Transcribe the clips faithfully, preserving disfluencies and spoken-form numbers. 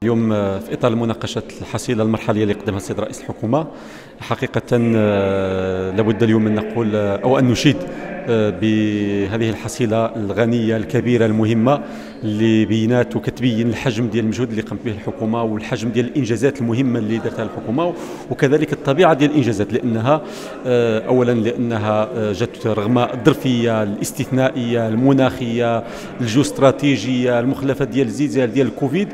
اليوم في إطار مناقشة الحصيلة المرحلية اللي قدمها السيد رئيس الحكومة، حقيقة لابد اليوم أن نقول أو أن نشيد بهذه الحصيلة الغنية الكبيرة المهمة اللي بينات وكتبين الحجم ديال المجهود اللي قامت به الحكومة والحجم ديال الإنجازات المهمة اللي دارتها الحكومة، وكذلك الطبيعة ديال الإنجازات، لأنها أولا لأنها جت رغم الظرفية الاستثنائية المناخية الجيوستراتيجية المخلفات ديال الزلزال ديال الكوفيد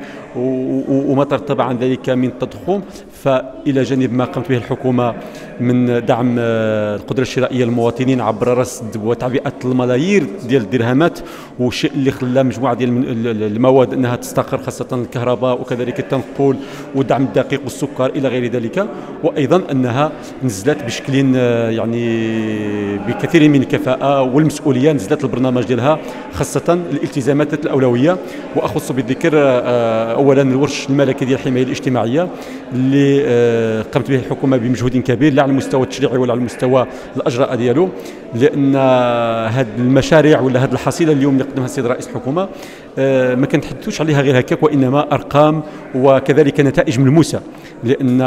وما ترتب عن ذلك من تضخم. فإلى جانب ما قامت به الحكومة من دعم القدرة الشرائية للمواطنين عبر رصد وتعبئة الملايير ديال الدرهمات، والشيء اللي خلى مجموعة ديال المواد أنها تستقر، خاصة الكهرباء وكذلك التنقل والدعم الدقيق والسكر إلى غير ذلك، وأيضا أنها نزلت بشكل يعني بكثير من الكفاءة والمسؤولية، نزلت البرنامج ديالها خاصة الالتزامات الأولوية. وأخص بالذكر أولا الورش الملكي ديال الحماية الاجتماعية اللي قامت به الحكومة بمجهود كبير، لا على المستوى التشريعي ولا على المستوى الأجراء ديالو، لأن هذه المشاريع ولا هذه الحصيلة اليوم اللي قدمها السيد رئيس الحكومة ما كنتحدثوش عليها غير هكاك، وإنما أرقام وكذلك نتائج ملموسة. لأن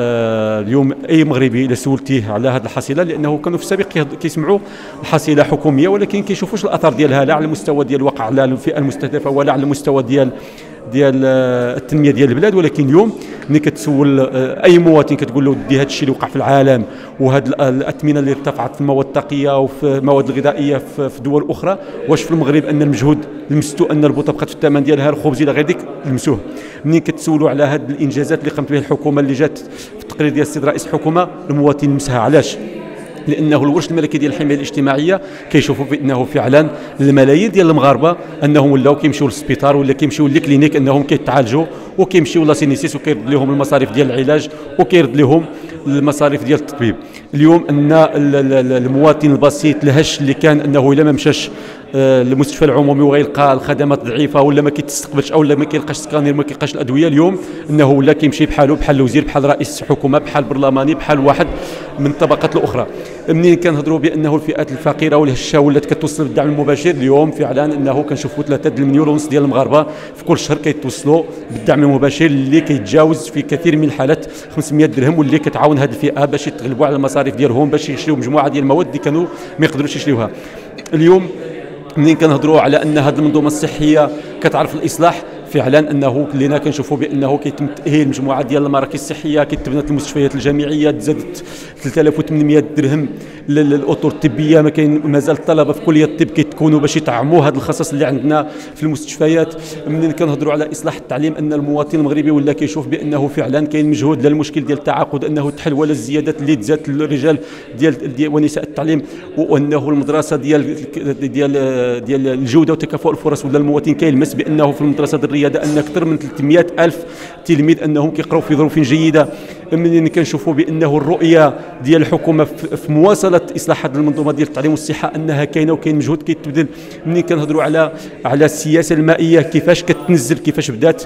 اليوم أي مغربي إذا سولتيه على هذه الحصيلة، لأنه كانوا في السابق كيسمعوا حصيلة حكومية ولكن كيشوفوش الأثر ديالها لا على المستوى ديال الواقع على الفئة المستهدفة ولا على المستوى ديال ديال التنميه ديال البلاد. ولكن اليوم ملي كتسول اي مواطن كتقول له دي هذا الشيء اللي وقع في العالم وهذه الاثمنه اللي ارتفعت في المواد الطاقيه وفي المواد الغذائيه في دول اخرى، واش في المغرب ان المجهود لمستو ان البوطه بقات في الثمن ديالها، الخبز الى غير ذلك لمسوه. منين كتسولوا على هذه الانجازات اللي قامت بها الحكومه اللي جات في التقرير ديال السيد رئيس الحكومه، المواطن لمسها. علاش؟ لانه الورش الملكي ديال الحمايه الاجتماعيه كيشوفوا بانه فعلا الملايين ديال المغاربه انهم ولاو كيمشيو للسبيطار ولا كيمشيو للكلينيك انهم كيتعالجوا، وكيمشيو لاسينيسيس وكيرد لهم المصاريف ديال العلاج وكيرد لهم المصاريف ديال التطبيب. اليوم ان المواطن البسيط الهش اللي كان انه الا ما مشاش المستشفى العمومي وغيلقى الخدمات ضعيفه ولا ما كيتستقبلش او لا ما كيلقاش سكانير ما كيلقاش الادويه، اليوم انه ولا كيمشي بحاله بحال الوزير بحال رئيس الحكومه بحال البرلماني بحال واحد من الطبقات الاخرى. منين كنهضروا بانه الفئات الفقيره والهشه ولات كتوصل بالدعم المباشر، اليوم فعلا انه كنشوفوا ثلاثة مليون ونص ديال المغاربه في كل شهر كيتوصلوا بالدعم المباشر اللي كيتجاوز في كثير من الحالات خمسمائة درهم، واللي كتعاون هذه الفئه باش يتغلبوا على المصاريف ديالهم باش يشريوا مجموعه ديال المواد اللي كانوا ما يقدروش يشريوها. اليوم منين كنهضروا على ان هذه المنظومه الصحيه كتعرف الاصلاح، فعلا انه كلنا كنشوفوا بانه كيتم تاهيل مجموعه ديال المراكز الصحيه، كتبنات المستشفيات الجامعيه، تزادت ثلاثة آلاف وثمانمائة درهم للاطر الطبيه، ما كاين مازال الطلبه في كليه الطب كيتكونوا باش يطعموا هذا الخصص اللي عندنا في المستشفيات. منين كنهضروا على اصلاح التعليم، ان المواطن المغربي ولا كيشوف بانه فعلا كاين مجهود للمشكل ديال التعاقد انه تحل، ولا الزيادات اللي تزادت للرجال ديال, ديال ونساء التعليم، وانه المدرسه ديال ديال ديال الجوده وتكافؤ الفرص، ولا المواطن كيلمس بانه في المدرسه الرياضه ان اكثر من ثلاثمائة الف تلميذ انهم كيقراوا في ظروف جيده. منين كنشوفوا بانه الرؤيه ديال الحكومه في مواصله اصلاح هذه المنظومه ديال التعليم والصحه انها كاينه وكاين مجهود كيتبذل. منين كنهضروا على على السياسه المائيه، كيفاش كتنزل، كيفاش بدات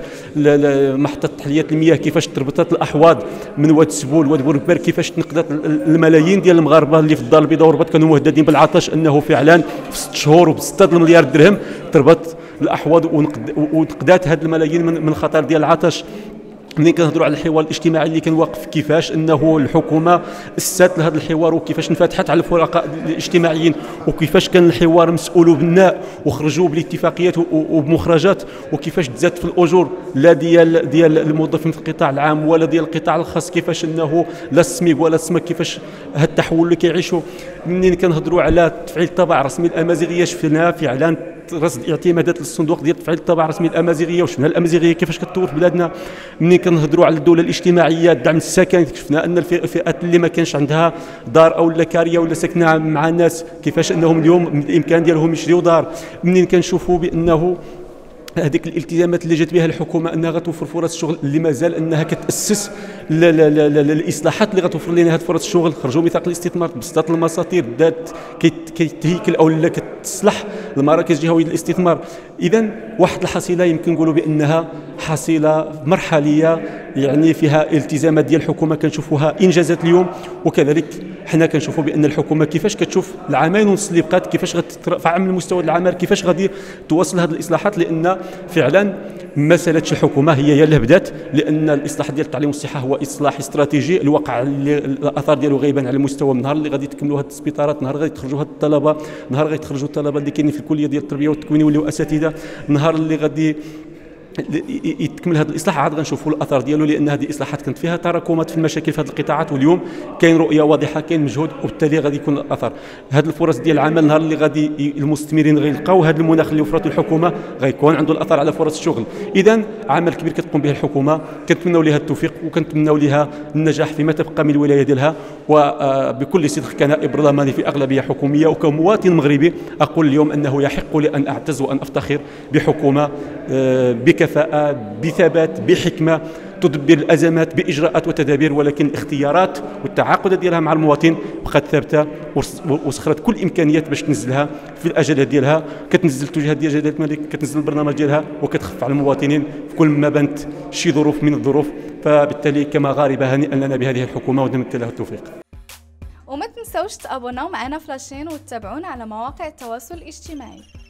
محطه تحليه المياه، كيفاش تربطت الاحواض من واد سبول واد بوركبير، كيفاش تنقذت الملايين ديال المغاربه اللي في الدار البيضاء وربط كانوا مهددين بالعطش، انه فعلا في ست شهور وبستة مليار درهم تربط الاحواض وتقدات هذه الملايين من الخطر ديال العطش. منين كنهضروا على الحوار الاجتماعي اللي كان واقف، كيفاش انه الحكومه اسست لهذا الحوار وكيفاش انفتحت على الفرقاء الاجتماعيين، وكيفاش كان الحوار مسؤول وبناء وخرجوا بالاتفاقيات وبمخرجات، وكيفاش تزاد في الاجور لا ديال ديال الموظفين في القطاع العام ولا ديال القطاع الخاص، كيفاش انه لا السميك ولا السمك، كيفاش هذا التحول اللي كيعيشوا. منين كنهضروا على تفعيل الطابع الرسمي الامازيغيه، شفنا فعلا رصد اعتمادات للصندوق ديال تفعيل الطابع الرسمي الامازيغيه، وشفنا الامازيغيه كيفاش كتطور في بلادنا. منين كنهضروا على الدوله الاجتماعيه، الدعم السكني، شفنا ان الفئات اللي ما كانش عندها دار او لا كاريه ولا ساكنه مع الناس، كيفاش انهم اليوم من الامكان ديالهم يشريوا دار. منين كنشوفوا بانه هذيك الالتزامات اللي جات بها الحكومه انها غتوفر فرص الشغل، اللي مازال انها كتاسس للاصلاحات اللي غتوفر لنا هذه فرص الشغل. خرجوا ميثاق الاستثمار، بسطات المساطير، دات كيتهيكل او لا كتصلح المراكز الجهويه للاستثمار. اذا واحد الحصيله يمكن نقولوا بانها حصيله مرحليه يعني فيها التزامات ديال الحكومه كنشوفوها انجازات اليوم، وكذلك حنا كنشوفوا بان الحكومه كيفاش كتشوف العامين ونص اللي بقات كيفاش غترفع من مستوى العمل، كيفاش غادي توصل هذه الاصلاحات، لان فعلا ما سالتش الحكومه، هي هي اللي بدات، لان الاصلاح ديال التعليم والصحه هو اصلاح استراتيجي، الواقع اللي الاثار ديالو غايبان على المستوى. النهار اللي غادي تكملوا هذه السبيطارات، نهار غادي تخرجوا هاد الطلبه، نهار غادي تخرجوا الطلبه اللي كاينين في الكليه ديال التربيه والتكوين يوليو اساتذه، نهار اللي غادي يتكمل هذا الاصلاح عاد غنشوفوا الاثر ديالو، لان هذه الاصلاحات كانت فيها تراكمات في المشاكل في هذه القطاعات، واليوم كاين رؤيه واضحه، كاين مجهود، وبالتالي غادي يكون الاثر. هذه الفرص ديال العمل نهار اللي غادي المستثمرين غيلقاو هذا المناخ اللي وفرته الحكومه غيكون عنده الاثر على فرص الشغل. اذا عمل كبير كتقوم به الحكومه، كنتمنوا لها التوفيق وكنتمنوا لها النجاح فيما تبقى من الولايه ديالها. وبكل صدق كنائب برلماني في اغلبيه حكوميه وكمواطن مغربي اقول اليوم انه يحق لي ان اعتز وان افتخر بحكومه بكفاءه، بثبات، بحكمه، تدبر الازمات باجراءات وتدابير، ولكن الاختيارات والتعاقدات ديالها مع المواطن بقات ثابته وسخرت كل الامكانيات باش تنزلها في الاجالات ديالها، كتنزل التوجيهات ديال جلاله الملك، كتنزل البرنامج ديالها، وكتخف على المواطنين في كل ما بانت شي ظروف من الظروف. فبالتالي كمغاربه هنيئا لنا بهذه الحكومه ونتمنى لها التوفيق. وما تنسوش تابوناو معنا في لاشين وتتابعونا على مواقع التواصل الاجتماعي.